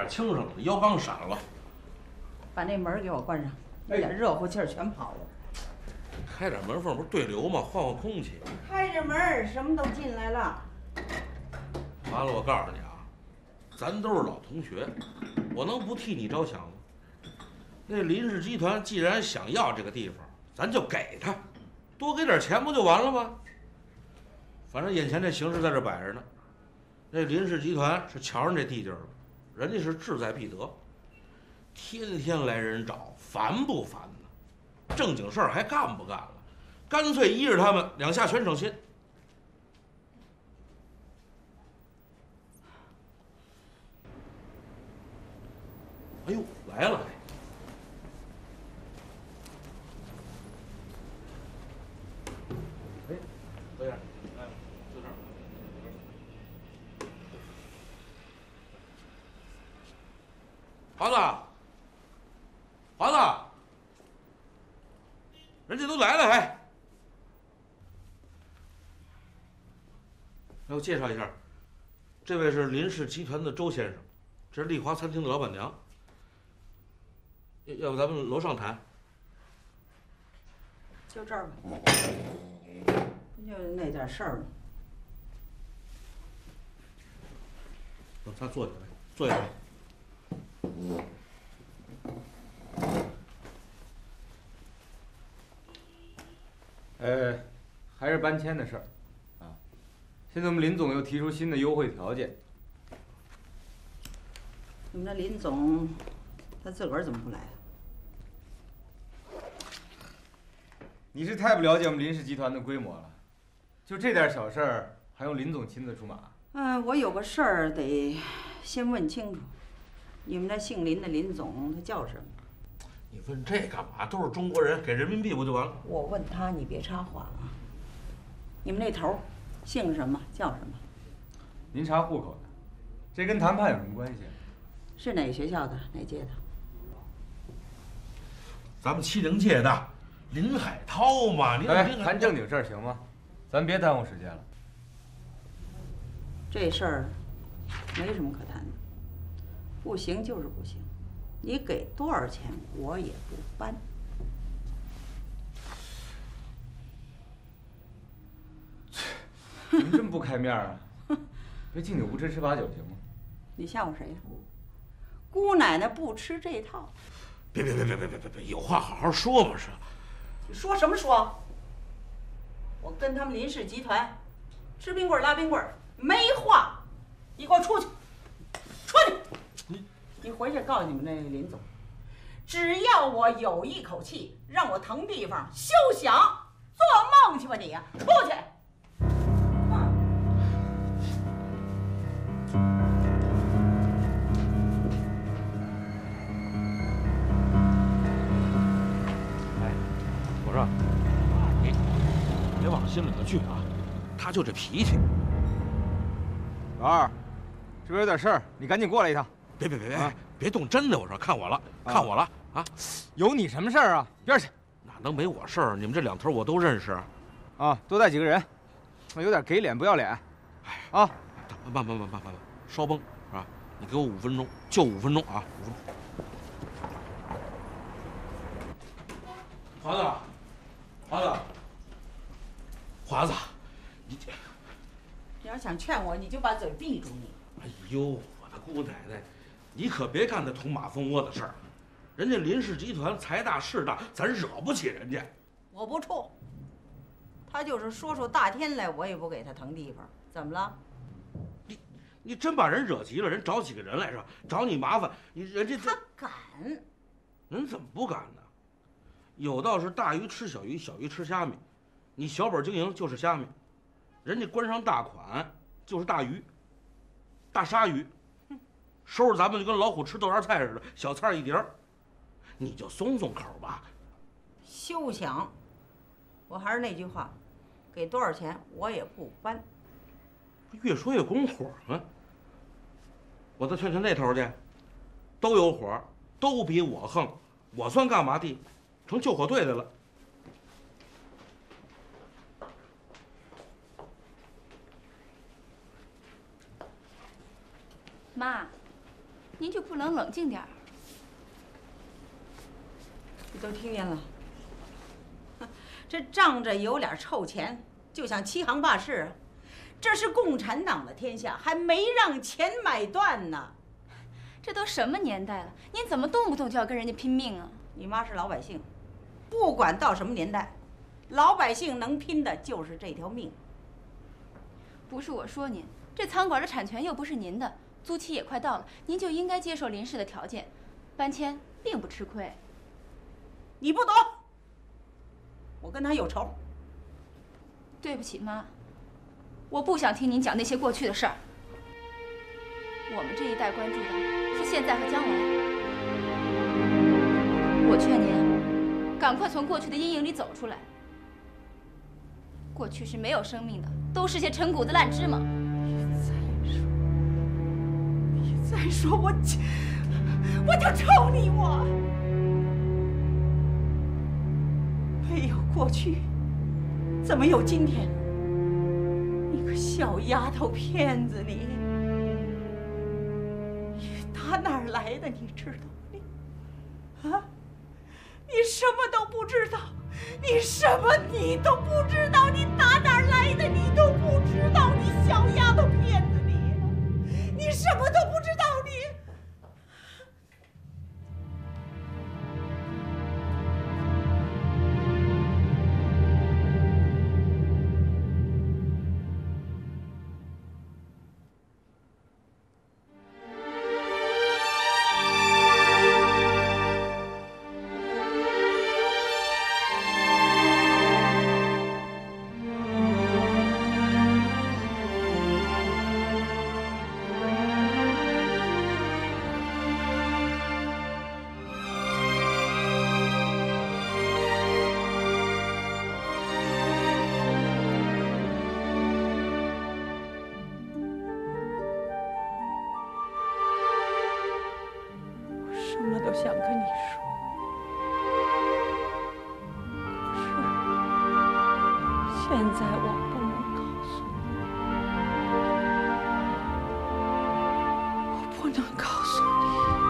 轻省了，腰刚闪了。 把那门给我关上，那点热乎气儿全跑了。 开点门缝不是对流吗？换换空气。 开着门，什么都进来了。 完了，我告诉你啊，咱都是老同学，我能不替你着想吗？那林氏集团既然想要这个地方，咱就给他，多给点钱不就完了吗？反正眼前这形势在这摆着呢，那林氏集团是瞧上这地界了，人家是志在必得，天天来人找，烦不烦呢？正经事儿还干不干了？干脆依着他们两下全省心。哎呦，来了！哎，坐下，哎，坐这儿。华子，华子，人家都来了还。来，我介绍一下，这位是林氏集团的周先生，这是丽华餐厅的老板娘。要不咱们楼上谈？ 就这儿吧，不就那点事儿吗？ 他坐下来，坐下来。 还是搬迁的事儿啊。现在我们林总又提出新的优惠条件。 你们那林总，他自个儿怎么不来啊？ 你是太不了解我们林氏集团的规模了，就这点小事儿还用林总亲自出马？ 我有个事儿得先问清楚，你们那姓林的林总他叫什么？ 你问这干嘛？都是中国人，给人民币不就完了？ 我问他，你别插话啊。你们那头儿姓什么叫什么？ 您查户口的，这跟谈判有什么关系？ 是哪学校的？哪届的？ 咱们70届的林海涛嘛。 谈正经事儿行吗？咱别耽误时间了。 这事儿没什么可谈的，不行就是不行，你给多少钱我也不搬。 您这么不开面啊？别敬酒不吃吃罚酒行吗？ 你吓唬谁呀？姑奶奶不吃这套。 别，有话好好说嘛是。 说什么说？我跟他们林氏集团吃冰棍拉冰棍，没话。你给我出去，出去！你回去告诉你们那林总，只要我有一口气，让我腾地方，休想！做梦去吧你呀！出去！ 我说，你别往心里头去啊，他就这脾气。 老二，这边有点事儿，你赶紧过来一趟。 别动真的！我说，看我了，看我了啊！ 有你什么事儿啊？边去！ 哪能没我事儿？你们这两头我都认识。 啊，多带几个人，有点给脸不要脸。 哎啊， 慢，稍绷是吧？你给我5分钟，就5分钟啊！5分钟。华子，你要想劝我，你就把嘴闭住你。 哎呦，我的姑奶奶，你可别干那捅马蜂窝的事儿。人家林氏集团财大势大，咱惹不起人家。 我不怵，他就是说出大天来，我也不给他腾地方。怎么了？ 你真把人惹急了，人找几个人来着？找你麻烦，人家他敢？ 人怎么不敢呢？有道是大鱼吃小鱼，小鱼吃虾米。你小本经营就是虾米，人家官上大款就是大鱼，大鲨鱼，收拾咱们就跟老虎吃豆芽菜似的，小菜一碟儿，你就松口吧。 休想！我还是那句话，给多少钱我也不搬。 越说越拱火了。我再劝劝那头去，都有火，都比我横，我算干嘛的？成救火队的了。 妈， 您就不能冷静点儿？ 你都听见了？这仗着有点臭钱就想欺行霸市，这是共产党的天下，还没让钱买断呢。 这都什么年代了，您怎么动不动就要跟人家拼命啊？ 你妈是老百姓，不管到什么年代，老百姓能拼的就是这条命。 不是我说您，这餐馆的产权又不是您的，租期也快到了，您就应该接受林氏的条件，搬迁并不吃亏。 你不懂，我跟他有仇。 对不起，妈，我不想听您讲那些过去的事儿。我们这一代关注的是现在和将来。我劝您，赶快从过去的阴影里走出来。过去是没有生命的，都是些陈谷子烂芝麻。 你再说，我就抽你！我没有过去，怎么有今天？你个小丫头片子，你打哪儿来的？你知道吗？你什么都不知道，你什么你都不知道，你打哪儿来的你都不知道，你小丫头片子，你什么都不知道，你。什么都想跟你说，可是现在我不能告诉你，我不能告诉你。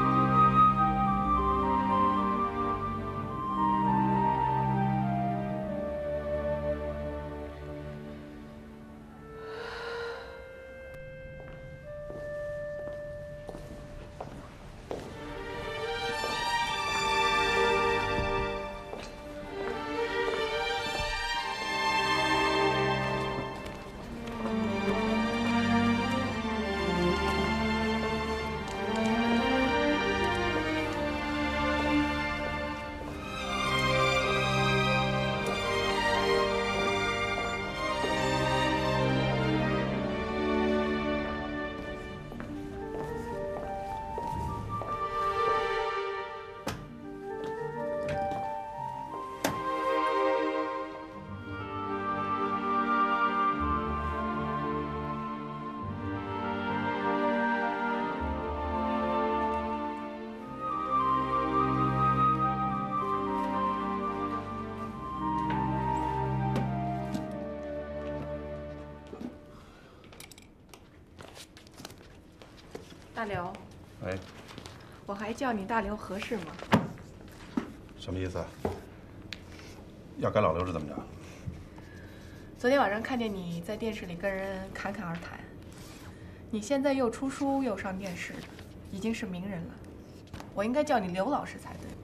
大刘， 哎， 我还叫你大刘合适吗？ 什么意思？要改老刘是怎么着？ 昨天晚上看见你在电视里跟人侃侃而谈，你现在又出书又上电视，已经是名人了，我应该叫你刘老师才对。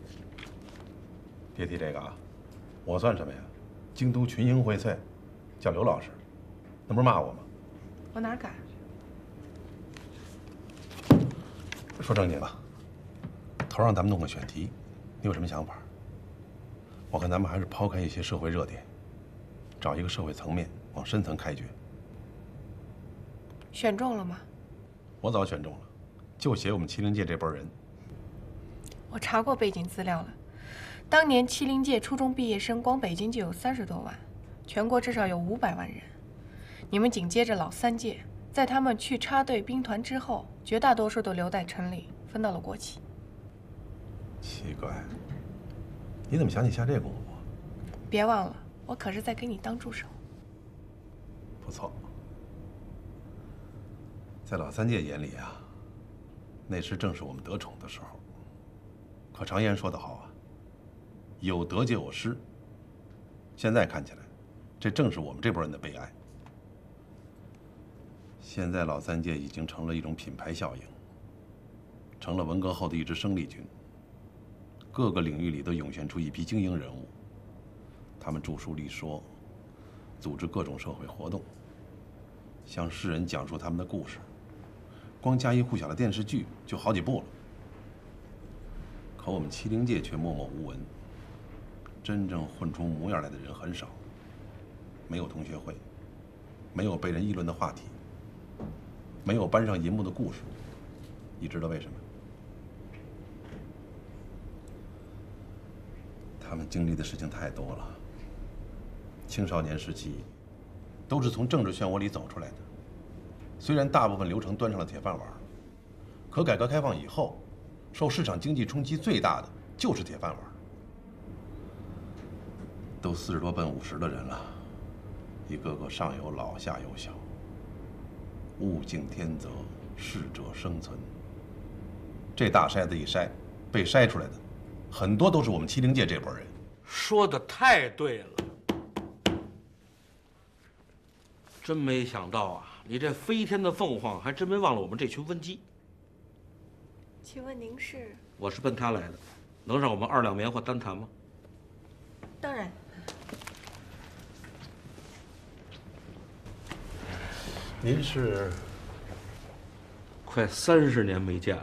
别提这个啊，我算什么呀？京都群英荟萃，叫刘老师，那不是骂我吗？ 我哪敢？ 说正经的，头让咱们弄个选题，你有什么想法？我看咱们还是抛开一些社会热点，找一个社会层面往深层开掘。 选中了吗？ 我早选中了，就写我们麒麟界这波人。 我查过背景资料了，当年麒麟界初中毕业生光北京就有30多万，全国至少有500万人。你们紧接着老3届，在他们去插队兵团之后，绝大多数都留在城里，分到了国企。 奇怪，你怎么想起下这功夫？ 别忘了，我可是在给你当助手。 不错，在老3届眼里啊， 那时正是我们得宠的时候。可常言说得好啊，有得就有失。现在看起来，这正是我们这波人的悲哀。现在老三届已经成了一种品牌效应，成了文革后的一支生力军。各个领域里都涌现出一批精英人物，他们著书立说，组织各种社会活动，向世人讲述他们的故事。光家喻户晓的电视剧就好几部了。可我们70届却默默无闻，真正混出模样来的人很少。没有同学会，没有被人议论的话题，没有搬上银幕的故事。你知道为什么？他们经历的事情太多了。青少年时期，都是从政治漩涡里走出来的。虽然大部分流程端上了铁饭碗，可改革开放以后，受市场经济冲击最大的就是铁饭碗。都40多奔50的人了，一个个上有老下有小。物竞天择，适者生存。这大筛子一筛，被筛出来的很多都是我们70届这波人。 说的太对了，真没想到啊！你这飞天的凤凰还真没忘了我们这群温鸡。 请问您是？ 我是奔他来的，能让我们2两棉花单谈吗？ 当然。 您是？ 快30年没见了。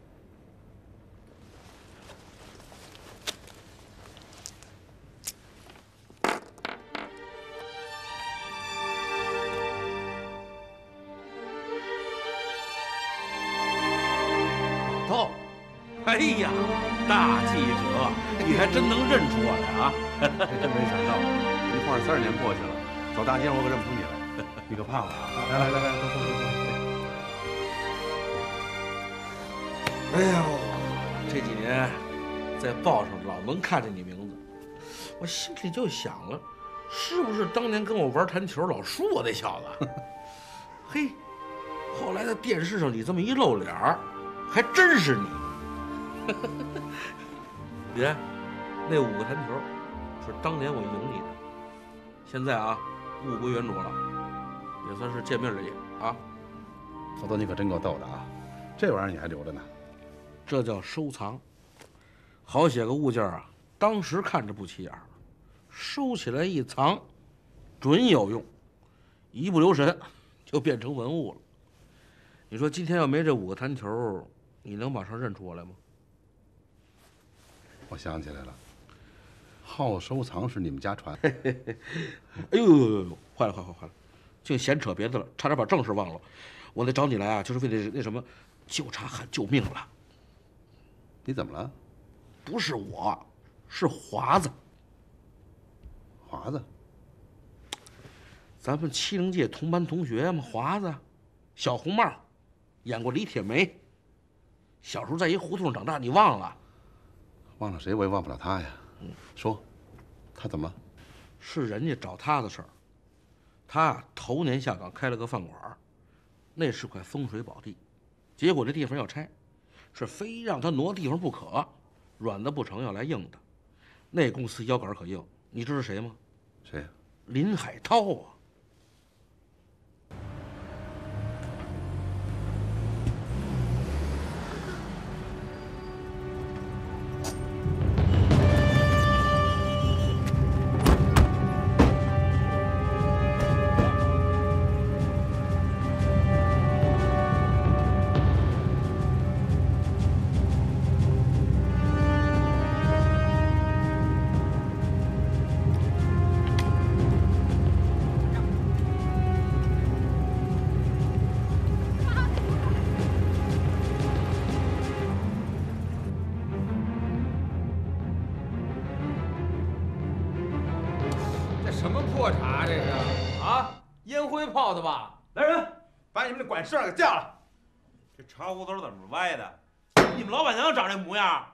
老道，哎呀，大记者，你还真能认出我来啊！ 真没想到，一晃30年过去了，走大街上我可认不出你来。你可怕我啊！来，走。 哎呦，这几年在报上老能看见你名字，我心里就想了，是不是当年跟我玩弹球老输我那小子？嘿，后来在电视上你这么一露脸儿，还真是你。你看，那5个弹球是当年我赢你的，现在啊物归原主了，也算是见面礼啊。 否则你可真够逗的啊！这玩意儿你还留着呢？ 这叫收藏。好些个物件啊，当时看着不起眼儿，收起来一藏，准有用，一不留神就变成文物了。你说今天要没这5个弹球，你能马上认出我来吗？ 我想起来了，好收藏是你们家传。 哎呦呦呦呦，坏了，净闲扯别的了，差点把正事忘了。我得找你来啊，就是为了那什么，纠察喊救命了。 你怎么了？ 不是我，是华子。 华子？ 咱们70届同班同学嘛，华子，小红帽，演过李铁梅。小时候在一胡同长大，你忘了？ 忘了谁我也忘不了他呀。说，他怎么了？ 是人家找他的事儿。他头年下岗开了个饭馆，那是块风水宝地，结果这地方要拆，是非让他挪地方不可，软的不成要来硬的。那公司腰杆可硬，你知道谁吗？ 谁呀？ 林海涛啊。 什么破茶这是？啊，烟灰泡的吧？来人，把你们那管事儿给叫来。 这茶壶都怎么歪的？你们老板娘长这模样？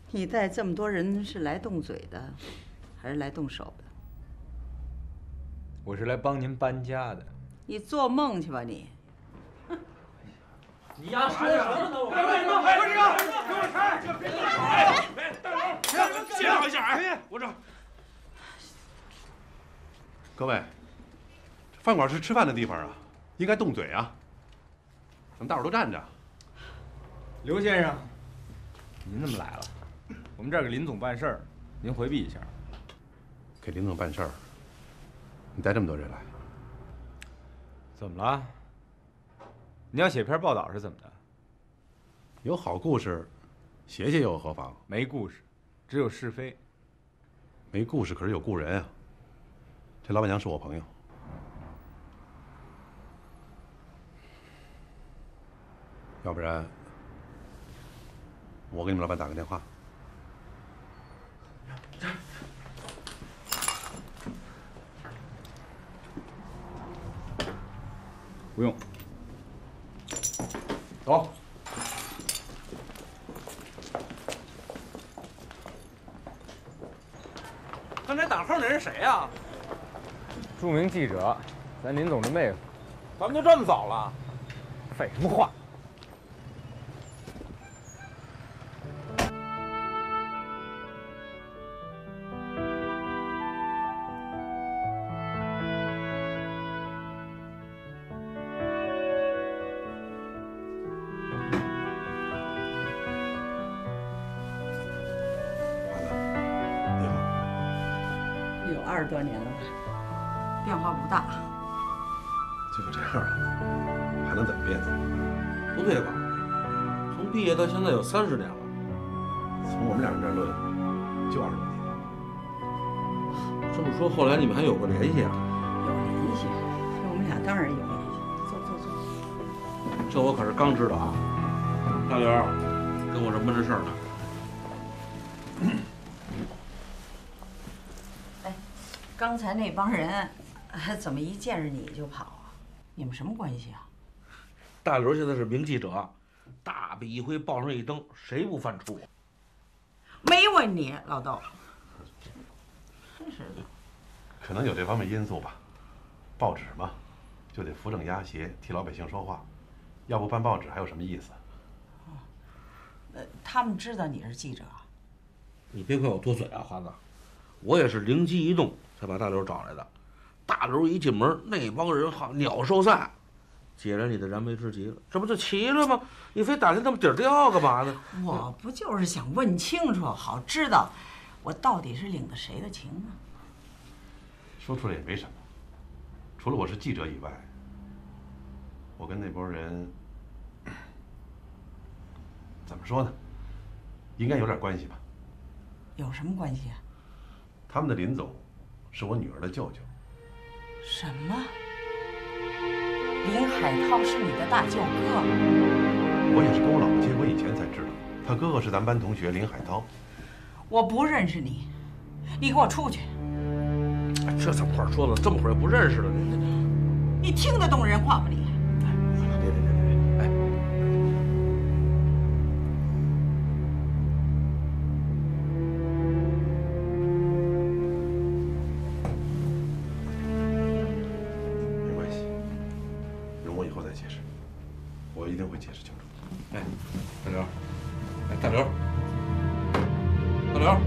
你带这么多人是来动嘴的，还是来动手的？ 我是来帮您搬家的。 你做梦去吧你！ 你丫说什么呢？ 给我拆！ 协调一下，哎，我这。 各位，饭馆是吃饭的地方啊，应该动嘴啊。咱们大伙都站着。 刘先生，您怎么来了？我们这儿给林总办事儿，您回避一下。 给林总办事儿，你带这么多人来， 怎么了？你要写篇报道是怎么的？ 有好故事，写写又何妨？ 没故事，只有是非。 没故事，可是有故人啊。这老板娘是我朋友，要不然我给你们老板打个电话。 不用。走。 刚才打号那人谁呀？ 著名记者，咱林总的妹夫。 咱们就这么早了？ 废什么话！ 有20多年了吧，变化不大。 就这样了，还能怎么变呢？ 不对吧？从毕业到现在有30年了。 从我们两人这儿论，就20多年。 这么说，后来你们还有过联系啊？ 有联系，我们俩当然有联系。走走走。 这我可是刚知道啊。大刘，跟我这闷着事儿呢。 刚才那帮人，怎么一见着你就跑啊？你们什么关系啊？ 大刘现在是名记者，大笔一挥，报上一登，谁不犯怵？ 没问你，老窦。真是的。 可能有这方面因素吧。报纸嘛，就得扶正压邪，替老百姓说话，要不办报纸还有什么意思？ 他们知道你是记者。 你别怪我多嘴啊，华子，我也是灵机一动才把大刘找来的。大刘一进门，那帮人好鸟兽散，解燃你的燃眉之急了，这不就齐了吗？你非打听他们底儿掉干嘛呢？ 我不就是想问清楚，好知道我到底是领的谁的情呢？ 说出来也没什么，除了我是记者以外，我跟那波人怎么说呢？应该有点关系吧？ 有什么关系啊？ 他们的林总是我女儿的舅舅。 什么？林海涛是你的大舅哥？ 我也是跟我老婆结婚以前才知道，他哥哥是咱班同学林海涛。 我不认识你，你给我出去！ 这怎么话说的？这么会儿也不认识了你听得懂人话吗你？ 别，哎， 没关系，容我以后再解释，我一定会解释清楚。 哎，大刘，哎，大刘，大刘。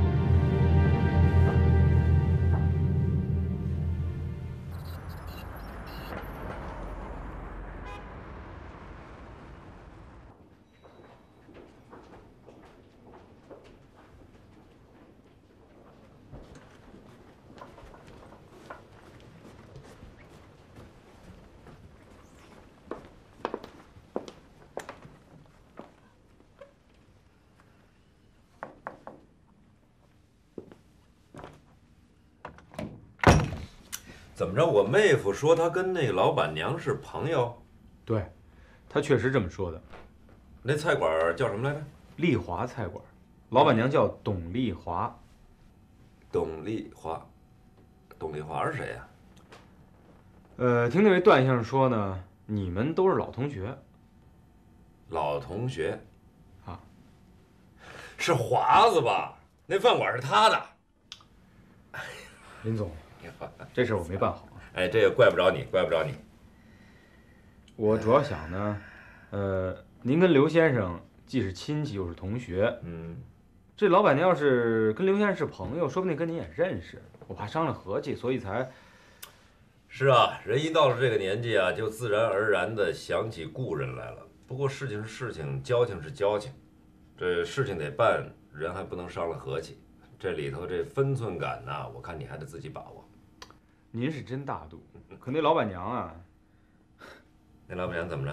怎么着？我妹夫说他跟那个老板娘是朋友。 对，他确实这么说的。 那菜馆叫什么来着？ 丽华菜馆，老板娘叫董丽华。 董丽华，董丽华是谁呀？ 听那位段先生说呢，你们都是老同学。 老同学， 啊， 是华子吧？那饭馆是他的。 林总，这事儿我没办好。 哎，这个怪不着你，怪不着你。 我主要想呢，您跟刘先生既是亲戚又是同学，这老板娘要是跟刘先生是朋友，说不定跟您也认识。我怕伤了和气，所以才。 是啊，人一到了这个年纪啊，就自然而然地想起故人来了。不过事情是事情，交情是交情，这事情得办，人还不能伤了和气。这里头这分寸感呐，我看你还得自己把握。 您是真大度，可那老板娘啊， 那老板娘怎么着？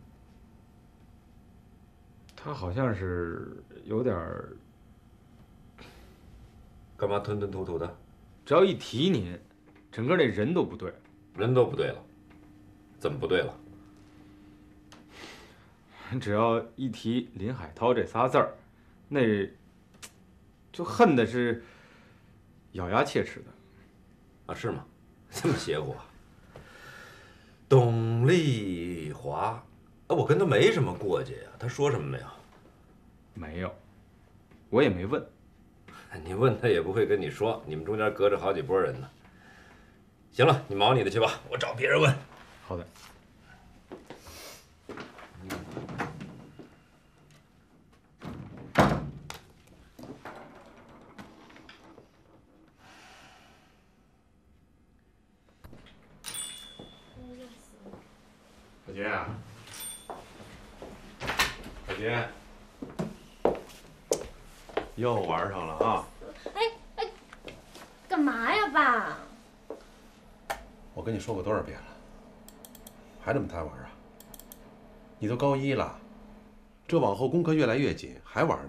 她好像是有点儿， 干嘛吞吞吐吐的？ 只要一提您，整个那人都不对， 人都不对了。怎么不对了？ 只要一提林海涛这仨字儿，那就恨的是咬牙切齿的。 啊，是吗？这么邪乎啊？董丽华，我跟他没什么过节呀。他说什么没有？ 没有，我也没问。 你问他也不会跟你说，你们中间隔着好几拨人呢。行了，你忙你的去吧，我找别人问。 好的。 小杰啊，小杰，又玩上了啊！ 哎，干嘛呀，爸？ 我跟你说过多少遍了，还这么贪玩啊？你都高一了，这往后功课越来越紧，还玩呢？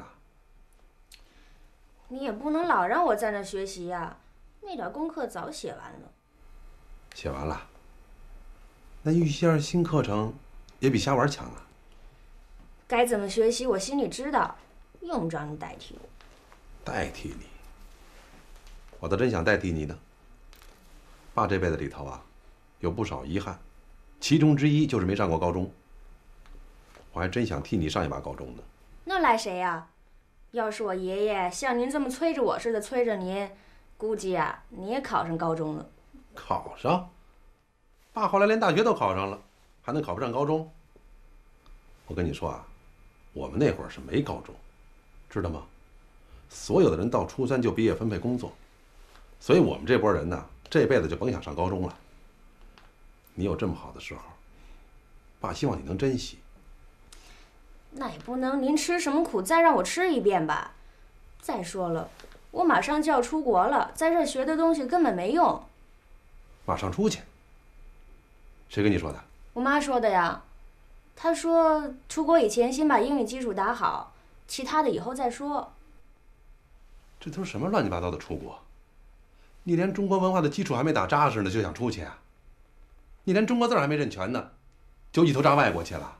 你也不能老让我在那学习呀，那点功课早写完了。 写完了。那预习二新课程也比瞎玩强啊！ 该怎么学习我心里知道，用不着你代替我。 代替你？我倒真想代替你呢。爸这辈子里头啊，有不少遗憾，其中之一就是没上过高中。我还真想替你上一把高中呢。 那赖谁呀？要是我爷爷像您这么催着我似的催着您，估计啊你也考上高中了。 考上？爸后来连大学都考上了，还能考不上高中？我跟你说啊，我们那会儿是没高中，知道吗？所有的人到初三就毕业分配工作，所以我们这波人呢，这辈子就甭想上高中了。你有这么好的时候，爸希望你能珍惜。 那也不能您吃什么苦再让我吃一遍吧。再说了，我马上就要出国了，在这学的东西根本没用。 马上出去？谁跟你说的？ 我妈说的呀。她说出国以前先把英语基础打好，其他的以后再说。 这都是什么乱七八糟的出国？你连中国文化的基础还没打扎实呢，就想出去啊？你连中国字还没认全呢，就一头扎外国去了？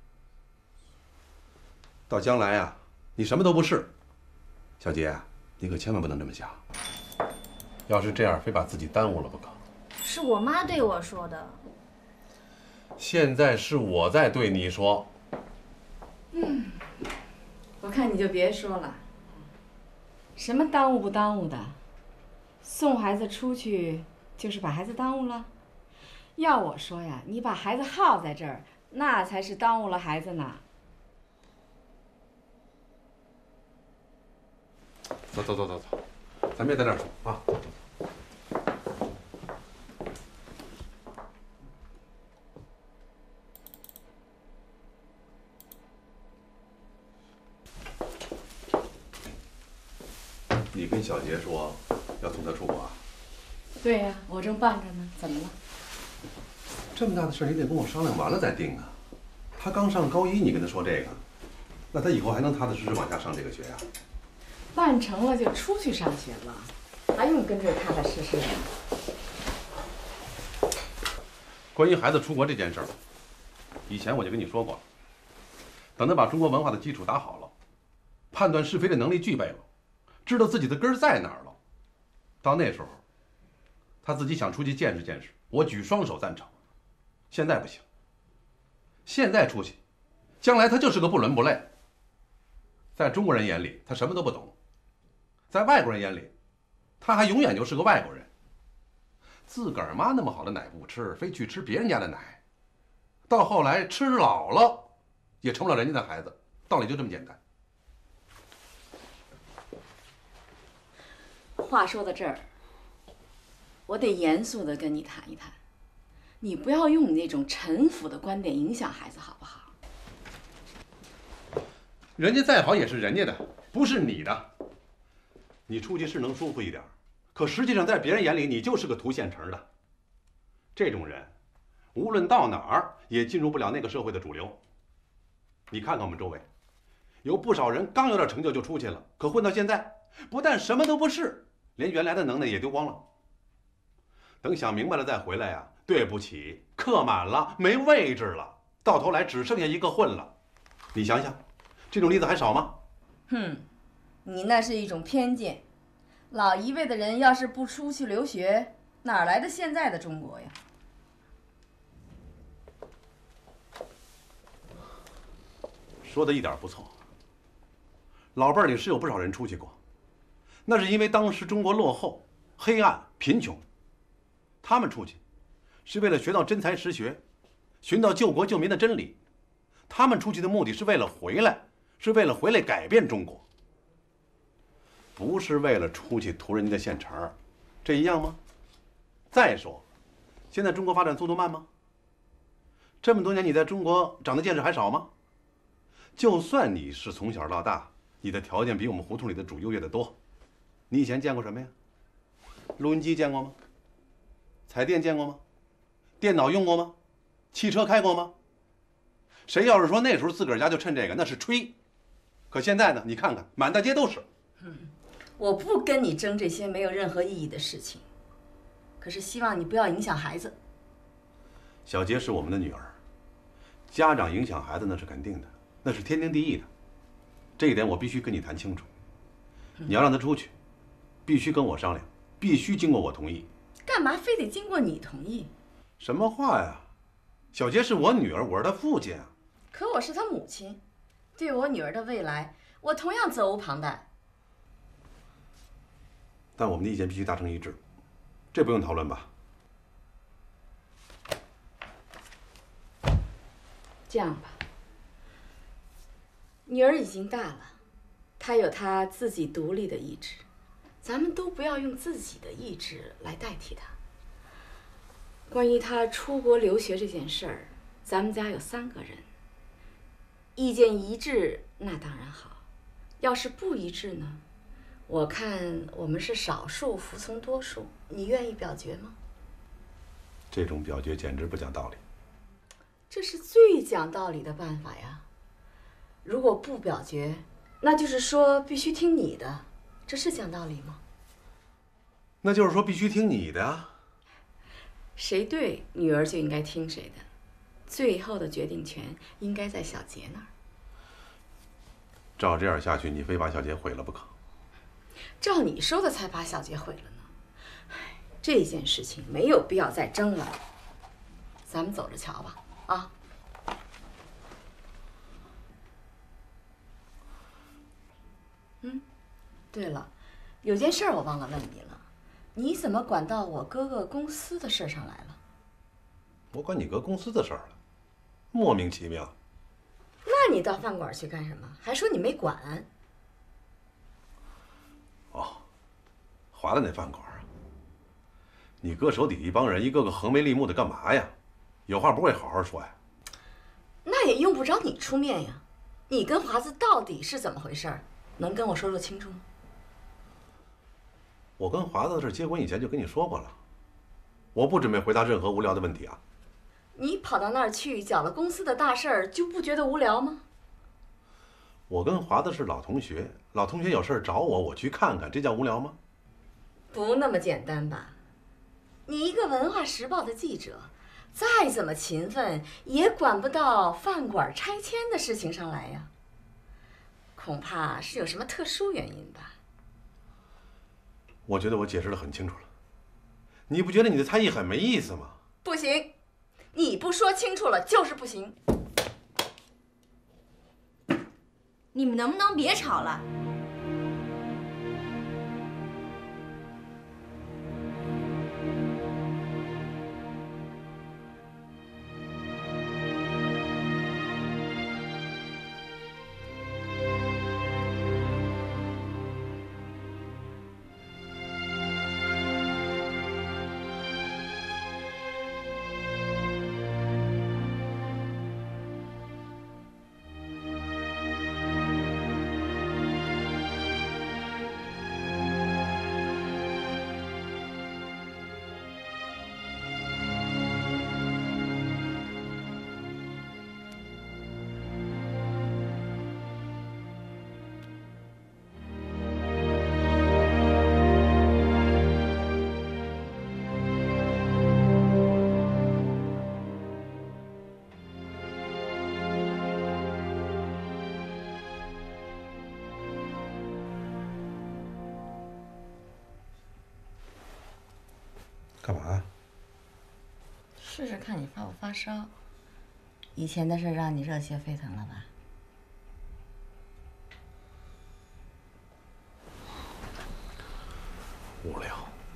到将来啊，你什么都不是。小杰，你可千万不能这么想。要是这样，非把自己耽误了不可。 是我妈对我说的。 现在是我在对你说。 我看你就别说了，什么耽误不耽误的，送孩子出去就是把孩子耽误了。要我说呀，你把孩子耗在这儿，那才是耽误了孩子呢。 走走走走走，咱别在这儿说啊。你跟小杰说要送他出国啊？ 对呀，我正办着呢，怎么了？ 这么大的事儿，你得跟我商量完了再定啊。他刚上高一，你跟他说这个，那他以后还能踏踏实实往下上这个学呀？ 办成了就出去上学了，还用跟这儿踏踏实实的？ 关于孩子出国这件事儿，以前我就跟你说过了。等他把中国文化的基础打好了，判断是非的能力具备了，知道自己的根儿在哪儿了，到那时候，他自己想出去见识见识，我举双手赞成。现在不行，现在出去，将来他就是个不伦不类。 在中国人眼里，他什么都不懂；在外国人眼里，他还永远就是个外国人。自个儿妈那么好的奶不吃，非去吃别人家的奶，到后来吃老了，也成不了人家的孩子。道理就这么简单。 话说到这儿，我得严肃地跟你谈一谈，你不要用你那种陈腐的观点影响孩子，好不好？ 人家再好也是人家的，不是你的。你出去是能舒服一点，可实际上在别人眼里，你就是个图现成的。这种人，无论到哪儿也进入不了那个社会的主流。你看看我们周围，有不少人刚有点成就就出去了，可混到现在，不但什么都不是，连原来的能耐也丢光了。等想明白了再回来呀，对不起，客满了，没位置了，到头来只剩下一个混了。你想想，这种例子还少吗？ 你那是一种偏见。老一辈的人要是不出去留学，哪来的现在的中国呀？ 说的一点不错。老辈儿里是有不少人出去过，那是因为当时中国落后、黑暗、贫穷。他们出去是为了学到真才实学，寻到救国救民的真理。他们出去的目的是为了回来，是为了回来改变中国，不是为了出去图人家的现成。这一样吗？再说，现在中国发展速度慢吗？这么多年你在中国长的见识还少吗？就算你是从小到大，你的条件比我们胡同里的主优越得多。你以前见过什么呀？录音机见过吗？彩电见过吗？电脑用过吗？汽车开过吗？谁要是说那时候自个儿家就趁这个，那是吹。可现在呢？你看看，满大街都是。 我不跟你争这些没有任何意义的事情，可是希望你不要影响孩子。 小杰是我们的女儿，家长影响孩子那是肯定的，那是天经地义的。这一点我必须跟你谈清楚。你要让她出去，必须跟我商量，必须经过我同意。 干嘛非得经过你同意？ 什么话呀？小杰是我女儿，我是她父亲啊。 可我是她母亲，对我女儿的未来，我同样责无旁贷。 但我们的意见必须达成一致，这不用讨论吧？ 这样吧，女儿已经大了，她有她自己独立的意志，咱们都不要用自己的意志来代替她。关于她出国留学这件事儿，咱们家有3个人，意见一致那当然好，要是不一致呢？我看我们是少数服从多数，你愿意表决吗？ 这种表决简直不讲道理。 这是最讲道理的办法呀。如果不表决，那就是说必须听你的，这是讲道理吗？ 那就是说必须听你的啊。 谁对，女儿就应该听谁的，最后的决定权应该在小杰那儿。 照这样下去，你非把小杰毁了不可。 照你说的才把小杰毁了呢。这件事情没有必要再争了，咱们走着瞧吧。啊。对了，有件事我忘了问你了，你怎么管到我哥哥公司的事上来了？ 我管你哥公司的事儿了，莫名其妙。 那你到饭馆去干什么？还说你没管？ 哦，华的那饭馆啊，你哥手底一帮人一个个横眉立目的干嘛呀？有话不会好好说呀？ 那也用不着你出面呀。你跟华子到底是怎么回事？能跟我说说清楚吗？ 我跟华子的事结婚以前就跟你说过了，我不准备回答任何无聊的问题啊。 你跑到那儿去搅了公司的大事儿，就不觉得无聊吗？ 我跟华子是老同学，老同学有事找我，我去看看，这叫无聊吗？ 不那么简单吧？你一个文化时报的记者，再怎么勤奋，也管不到饭馆拆迁的事情上来呀。恐怕是有什么特殊原因吧？ 我觉得我解释得很清楚了，你不觉得你的猜疑很没意思吗？ 不行，你不说清楚了就是不行。 你们能不能别吵了？ 干嘛？ 试试看你发不发烧。以前的事让你热血沸腾了吧？ 无聊。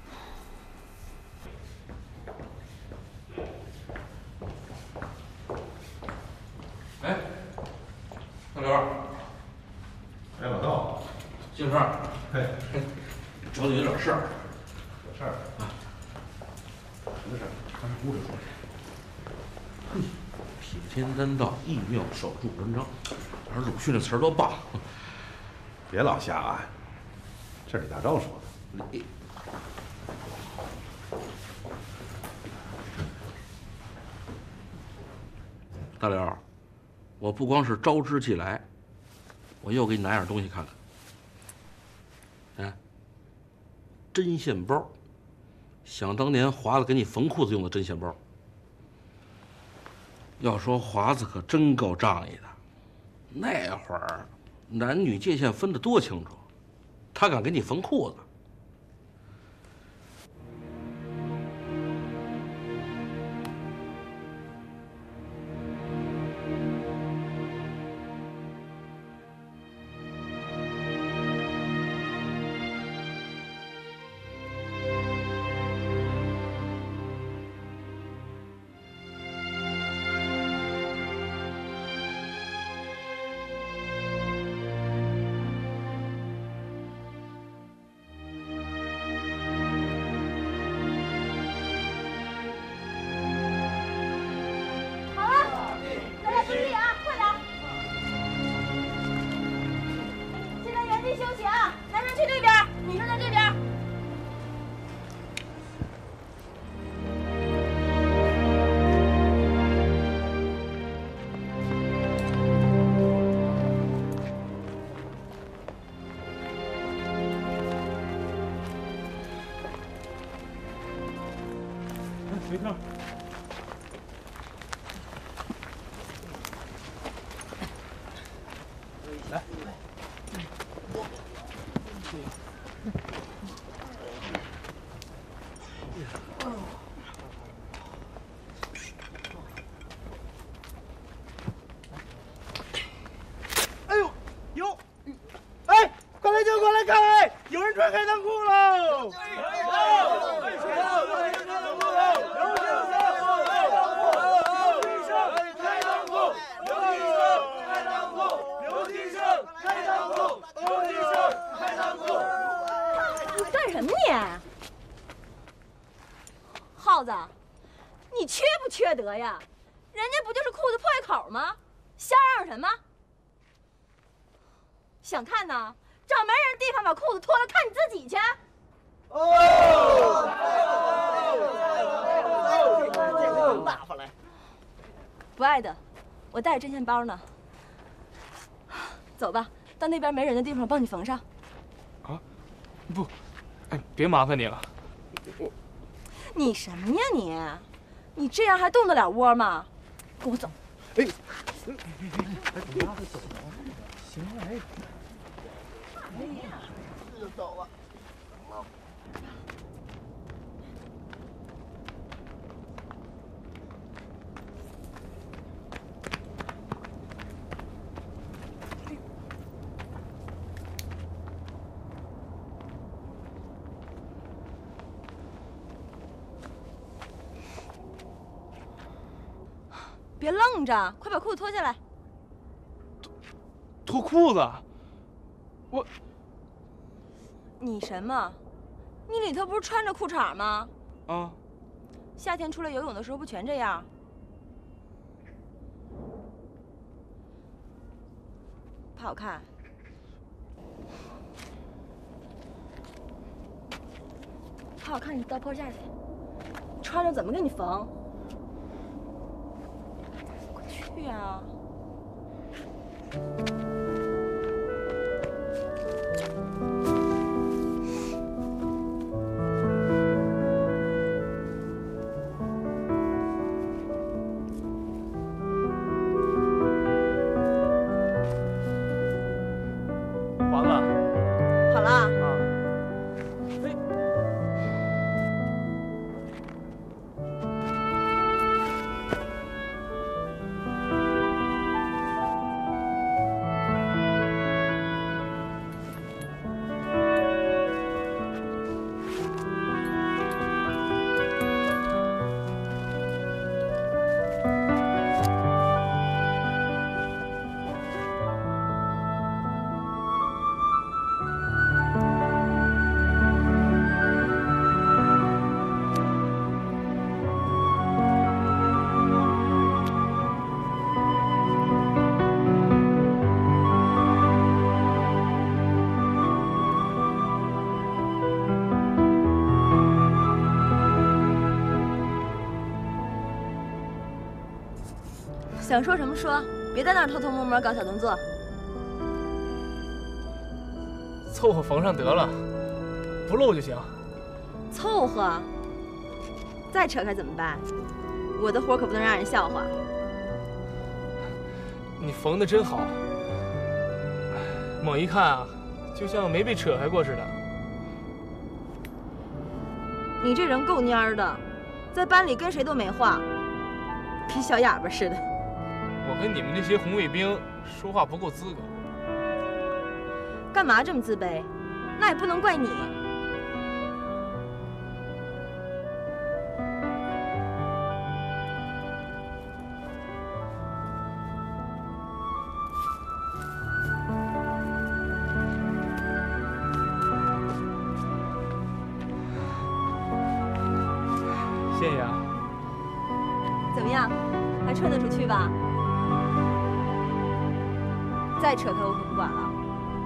哎，大刘。 哎，老道。 姓盛。 嘿， 找你有点事儿。 有事儿啊？什么事儿？ 咱屋里说。嘿，披天担道，义妙守住文章。而鲁迅这词儿多棒！ 别老瞎按，这是李大钊说的。 你大刘，我不光是招之即来，我又给你拿点东西看看。哎，针线包，想当年华子给你缝裤子用的针线包。要说华子可真够仗义的，那会儿男女界限分得多清楚，他敢给你缝裤子。 没事。来， 哎呦，有！哎，快来救，快来看！哎，有人穿开裆裤喽！ 什么你？耗子，你缺不缺德呀？人家不就是裤子破一口吗？瞎嚷什么？想看呢？找没人的地方把裤子脱了，看你自己去。 打发来。 不爱的，我带着针线包呢。走吧，到那边没人的地方帮你缝上。 啊，不。哎，别麻烦你了。 你什么呀你？你这样还动得了窝吗？跟我走。 哎，别拉他走了。行了，哎。哎呀，这就走了。 别愣着，快把裤子脱下来。 脱裤子？ 你什么？你里头不是穿着裤衩吗？ 啊。 夏天出来游泳的时候不全这样？怕好看？怕好看你到破架去，穿着怎么给你缝？快去啊！ 完了。 好了。 啊。 想说什么说，别在那儿偷偷摸摸搞小动作。 凑合缝上得了，不漏就行。 凑合。再扯开怎么办？我的活可不能让人笑话。 你缝的真好，猛一看啊，就像没被扯开过似的。 你这人够蔫儿的，在班里跟谁都没话，跟小哑巴似的。 我跟你们这些红卫兵说话不够资格。 干嘛这么自卑？那也不能怪你。 谢谢啊。 怎么样，还穿得出去吧？再扯开我可不管了。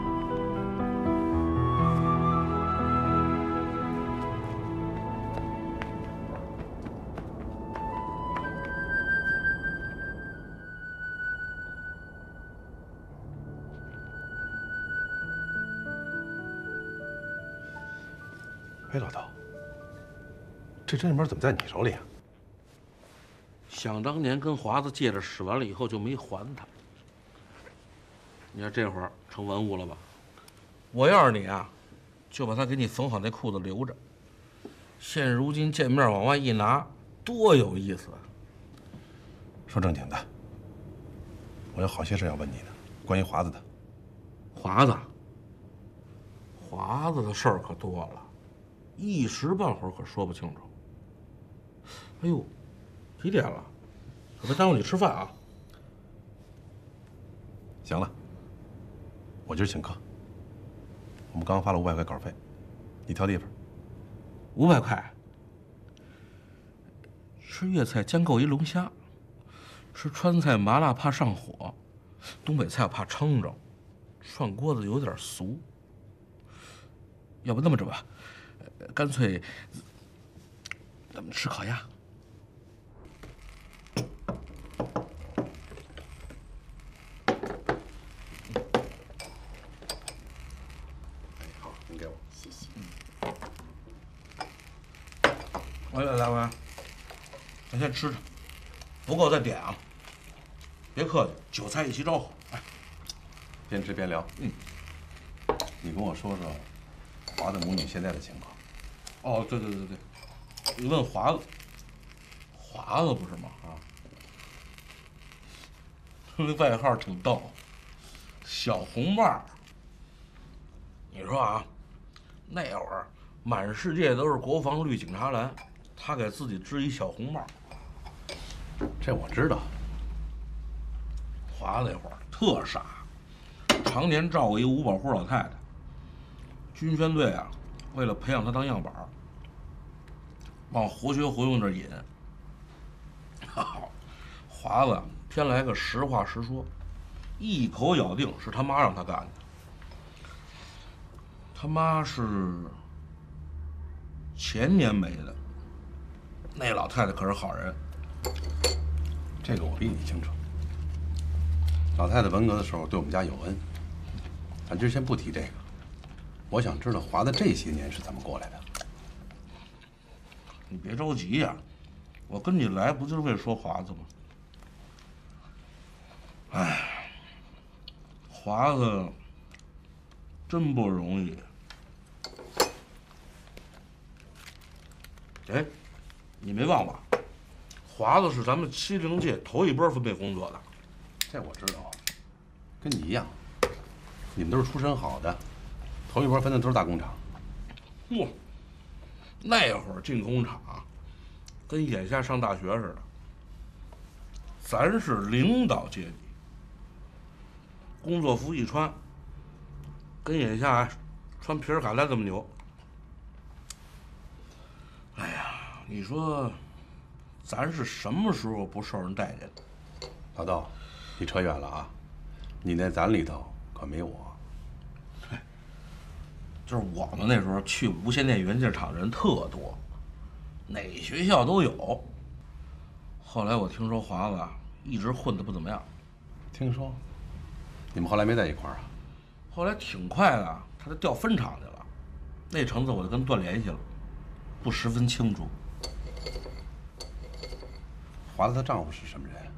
哎，老道，这针眼怎么在你手里啊？ 想当年跟华子借着使完了以后就没还他。你看这会儿成文物了吧？我要是你啊，就把他给你缝好那裤子留着。现如今见面往外一拿，多有意思啊！ 说正经的，我有好些事要问你的，关于华子的。 华子的事儿可多了，一时半会儿可说不清楚。哎呦，几点了？可别耽误你吃饭啊！ 行了，我今儿请客。我们刚发了500块稿费，你挑地方。 500块。吃粤菜将购一龙虾，吃川菜麻辣怕上火，东北菜怕撑着，涮锅子有点俗。要不那么着吧，干脆咱们吃烤鸭。 好，您给我。 谢谢。 来文，咱先吃着，不够再点啊。别客气，酒菜一起招呼。哎， 边吃边聊。你跟我说说华子母女现在的情况。 哦，对，你问华子不是吗？啊，那外号挺逗，小红帽。你说啊，那会儿满世界都是国防绿警察蓝，他给自己织一小红帽。 这我知道， 华那会儿特傻，常年照顾一五保户老太太。军宣队啊，为了培养她当样板，往活学活用这引。华子偏来个实话实说，一口咬定是他妈让他干的。他妈是前年没的，那老太太可是好人。 这个我比你清楚。老太太文革的时候对我们家有恩，咱今儿先不提这个。我想知道华子这些年是怎么过来的。 你别着急呀，我跟你来不就是为了说华子吗？哎，华子真不容易。哎，你没忘吧？华子是咱们70届头一波分配工作的。 这我知道，跟你一样，你们都是出身好的，头一波分的都是大工厂。 嚯，那会儿进工厂，跟眼下上大学似的。咱是领导阶级，工作服一穿，跟眼下穿皮尔卡丹这么牛。哎呀，你说，咱是什么时候不受人待见的？ 老豆，你扯远了啊！你那咱里头可没我。 就是我们那时候去无线电元件厂人特多，哪学校都有。后来我听说华子一直混得不怎么样。 听说？你们后来没在一块儿啊？ 后来挺快的，他就调分厂去了。那层次我就跟断联系了，不十分清楚。 华子她丈夫是什么人？